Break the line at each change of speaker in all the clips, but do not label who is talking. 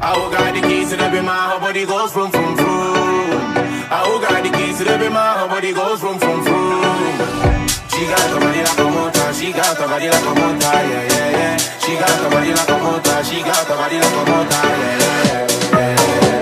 I who got the keys to the be my her body goes from vroom. I who got the keys to the be my her body goes from vroom. She got the body like a motor, she got the body like a motor, yeah, yeah, yeah. She got the body like a motor, she got the body like a motor, yeah, yeah, yeah.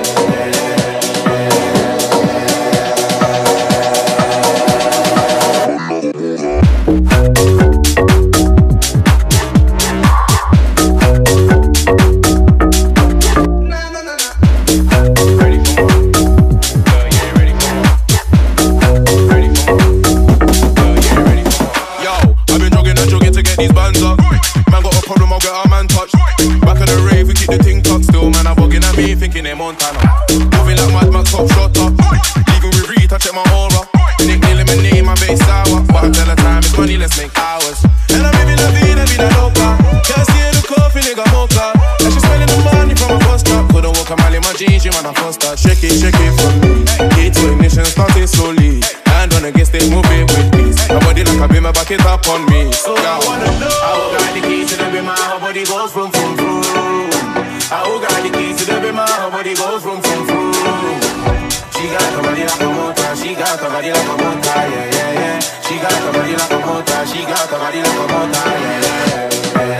Montana. Moving like Mad Max, top shot up. Leaving with Rita, check my aura. Nickname lemonade, my base sour. But I tell her time is money, let's make hours. And I'm living la vida loca. Can't see the coffee, nigga mocha. And she's spending the money from my first stop. Couldn't walk a mile in my jeans, you man, I first start. Shake it from me. Key to ignition, starting slowly. Hand on against it, move it with peace. My body like a beam, my back it up on me. So I wanna know how got the keys to the beam, my body goes from. I who got the keys to the be my her body goes from. She got the body like a motor, she got the body like a motor, yeah, yeah, yeah. She got the body like a motor, she got the body like a motor, yeah, yeah, yeah.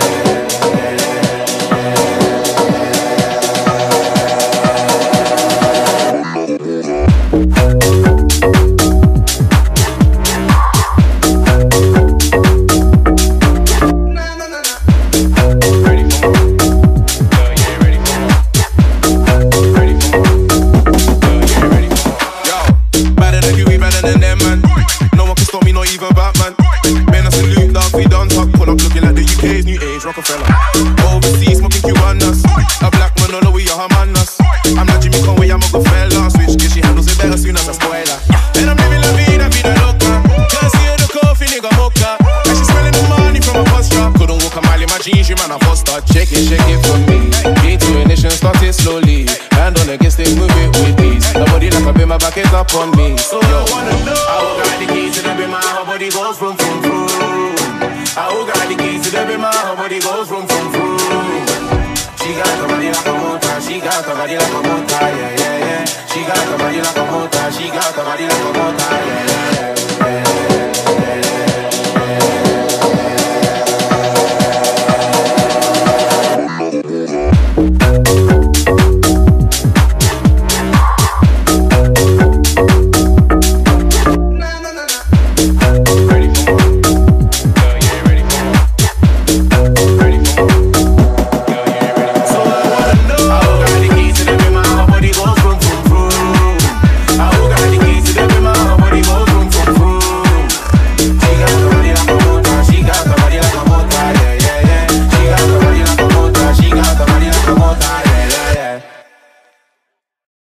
Rockefeller. Overseas smoking Cubanas. A black man all the way, a manas. I'm not Jimmy Conway, I'm a good fella. Switch gear, she handles it better soon as I spoil her. And I'm living la vida loca. Can't see her the coffee, nigga mocha. And she's smelling the money from a bus drop. Couldn't walk a mile in my jeans, you man, I first start. Shake it for me. Key to ignition, start it slowly. Hand on against it, move it with ease. Nobody like a beam, my back it up on me. So yo, wanna know how got the keys to the beam, her body goes from. I who got the keys to the be my her body goes from. She got the body like a motor, she got the body like a motor, yeah, yeah, yeah. She got the body like a motor, she got the body like a motor, yeah, yeah.